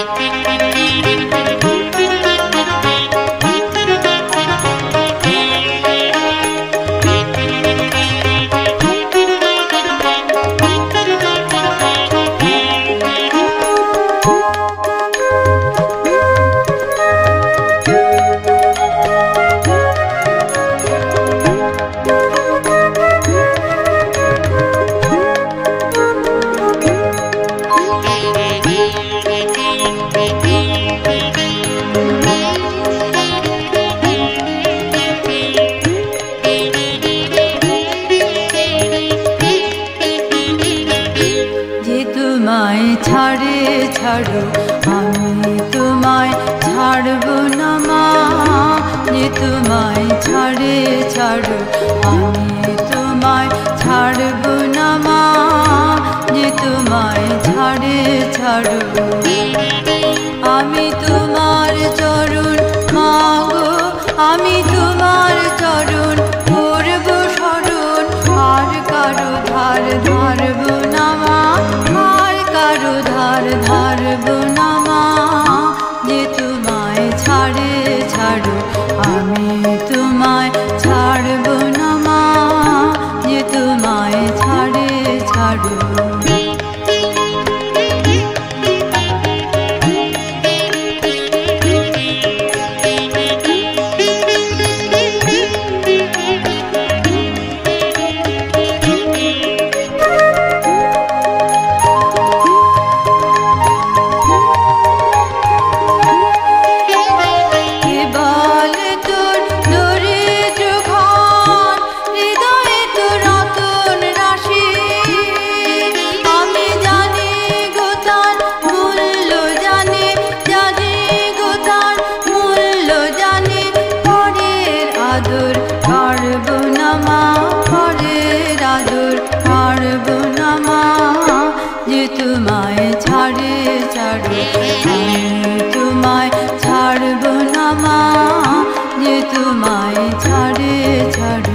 ছাড়ো আমি তোমায় ছাড়বো না মা, যে তোমায় ছাড়ে ছাড়ো আমি তোমায় ছাড়বো না মা, যে তোমায় ছাড়ে ছাড়ো। আমি তোমার চরণ মা গো, আমি তোমার চরণ করব শরণ, আর কারো ধার ধারবো না মা, আর কারো ধার ধারবো না মা, যে তোমায় ছাড়ে ছাড়ো আমি তোমায় ছাড়বো না মা, যে তোমায় ছাড়ে ছাড়ো। যে তোমায় ছাড়ে ছাড়ো আমি তোমায় ছাড়বো না মা, যে তোমায় ছাড়ে ছাড়ো।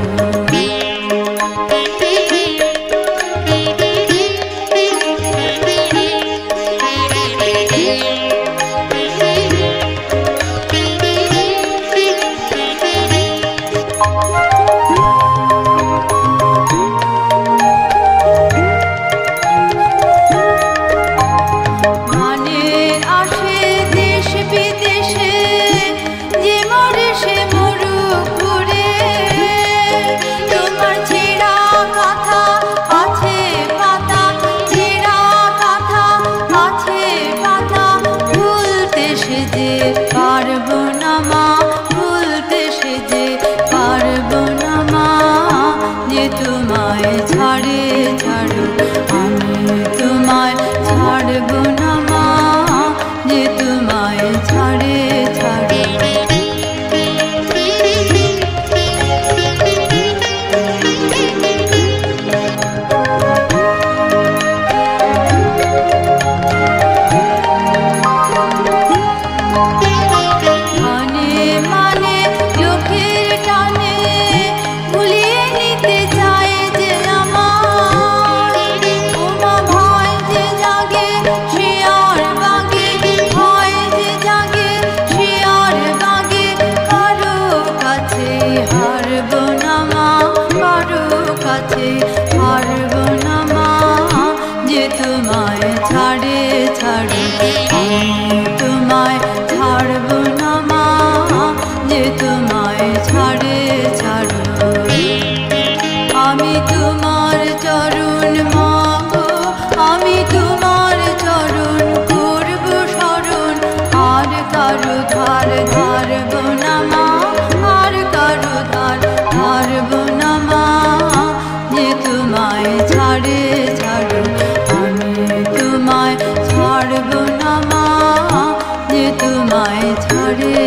পারবো না মা ভুলতে সেজে পারবো না মা, যে তোমায় ছাড়ে ছাড়ো আমি তোমায় ছাড়বো না মা, যে তোমায় ছাড়ে ছাড়ো। পারবো না মা, যে তোমায় ছাড়ে ছাড়ো আমি তোমায় ছাড়বো না মা, যে তোমায় ছাড়ে ছাড়ো। আমি তোমার চরণ মা গো, আমি তোমার চরণ করব শরণ, আর কারো ধার ধারবো না মা, আর কারো ধার ধারবো না মা, যে তোমায় ছাড়ে ছাড়ো আমি তোমায় ছাড়বো না মা, যে তোমায় ছাড়ে